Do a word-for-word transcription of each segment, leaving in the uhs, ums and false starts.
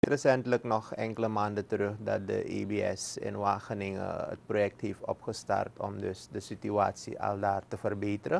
Recentelijk nog enkele maanden terug dat de E B S in Wageningen het project heeft opgestart om dus de situatie al daar te verbeteren.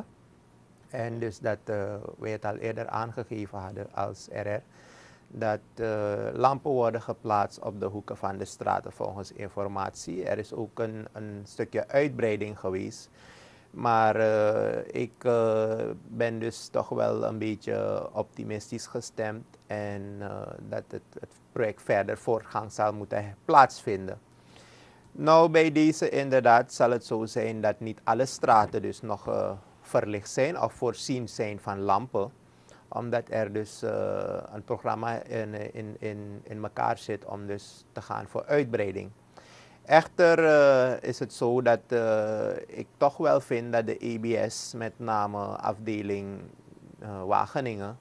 En dus dat uh, wij het al eerder aangegeven hadden als R R, dat uh, lampen worden geplaatst op de hoeken van de straten volgens informatie. Er is ook een, een stukje uitbreiding geweest. Maar uh, ik uh, ben dus toch wel een beetje optimistisch gestemd en uh, dat het, het project verder voortgang zal moeten plaatsvinden. Nou, bij deze inderdaad zal het zo zijn dat niet alle straten dus nog uh, verlicht zijn of voorzien zijn van lampen. Omdat er dus uh, een programma in, in, in, in elkaar zit om dus te gaan voor uitbreiding. Echter uh, is het zo dat uh, ik toch wel vind dat de E B S, met name afdeling uh, Wageningen,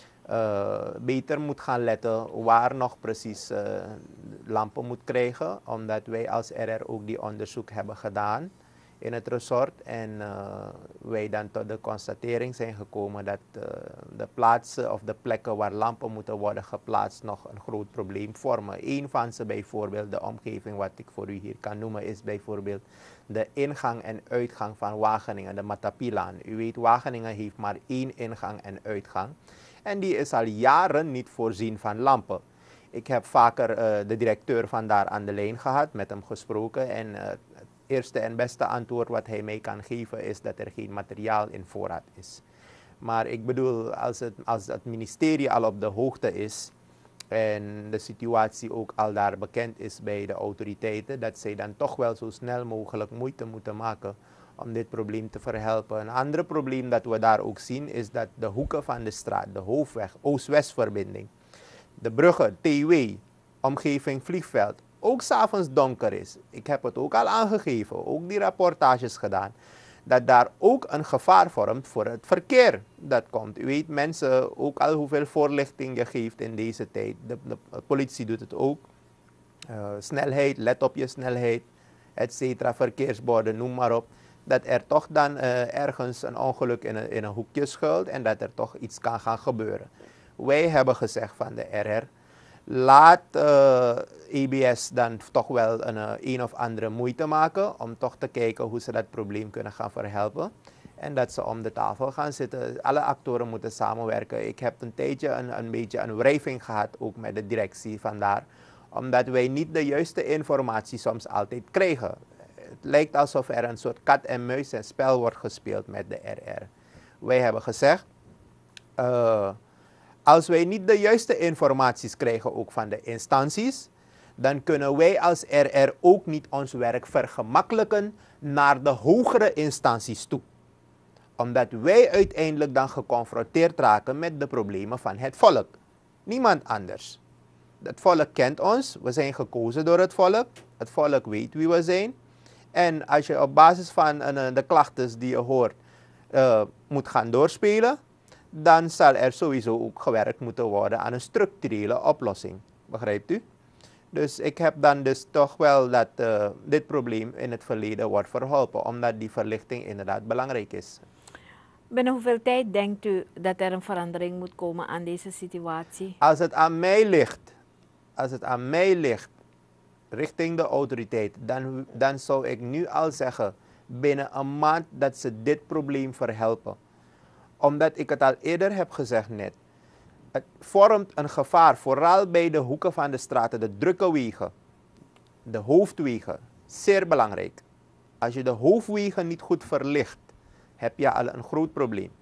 uh, beter moet gaan letten waar nog precies uh, lampen moet krijgen. Omdat wij als R R ook die onderzoek hebben gedaan in het resort. En uh, wij dan tot de constatering zijn gekomen dat uh, de plaatsen of de plekken waar lampen moeten worden geplaatst nog een groot probleem vormen. Eén van ze bijvoorbeeld, de omgeving wat ik voor u hier kan noemen, is bijvoorbeeld de ingang en uitgang van Wageningen, de Matapilaan. U weet, Wageningen heeft maar één ingang en uitgang. En die is al jaren niet voorzien van lampen. Ik heb vaker uh, de directeur van daar aan de lijn gehad, met hem gesproken. En uh, het eerste en beste antwoord wat hij mij kan geven is dat er geen materiaal in voorraad is. Maar ik bedoel, als het, als het ministerie al op de hoogte is en de situatie ook al daar bekend is bij de autoriteiten, dat zij dan toch wel zo snel mogelijk moeite moeten maken om dit probleem te verhelpen. Een ander probleem dat we daar ook zien is dat de hoeken van de straat, de hoofdweg, Oost-West-verbinding, de bruggen, T W, omgeving vliegveld, ook 's avonds donker is. Ik heb het ook al aangegeven, ook die rapportages gedaan, dat daar ook een gevaar vormt voor het verkeer dat komt. U weet, mensen, ook al hoeveel voorlichting je geeft in deze tijd, de, de, de politie doet het ook. Uh, snelheid, let op je snelheid, et cetera, verkeersborden, noem maar op. Dat er toch dan uh, ergens een ongeluk in een, in een hoekje schuilt en dat er toch iets kan gaan gebeuren. Wij hebben gezegd van de R R, laat uh, E B S dan toch wel een, uh, een of andere moeite maken om toch te kijken hoe ze dat probleem kunnen gaan verhelpen. En dat ze om de tafel gaan zitten. Alle actoren moeten samenwerken. Ik heb een tijdje een, een beetje een wrijving gehad, ook met de directie vandaar. Omdat wij niet de juiste informatie soms altijd krijgen. Het lijkt alsof er een soort kat en muis en spel wordt gespeeld met de R R. Wij hebben gezegd, uh, als wij niet de juiste informaties krijgen ook van de instanties, dan kunnen wij als R R ook niet ons werk vergemakkelijken naar de hogere instanties toe. Omdat wij uiteindelijk dan geconfronteerd raken met de problemen van het volk. Niemand anders. Het volk kent ons, we zijn gekozen door het volk, het volk weet wie we zijn. En als je op basis van uh, de klachten die je hoort uh, moet gaan doorspelen, dan zal er sowieso ook gewerkt moeten worden aan een structurele oplossing. Begrijpt u? Dus ik heb dan dus toch wel dat uh, dit probleem in het verleden wordt verholpen, omdat die verlichting inderdaad belangrijk is. Binnen hoeveel tijd denkt u dat er een verandering moet komen aan deze situatie? Als het aan mij ligt, als het aan mij ligt, richting de autoriteit, dan, dan zou ik nu al zeggen, binnen een maand dat ze dit probleem verhelpen. Omdat ik het al eerder heb gezegd net, het vormt een gevaar, vooral bij de hoeken van de straten, de drukke wegen, de hoofdwegen, zeer belangrijk. Als je de hoofdwegen niet goed verlicht, heb je al een groot probleem.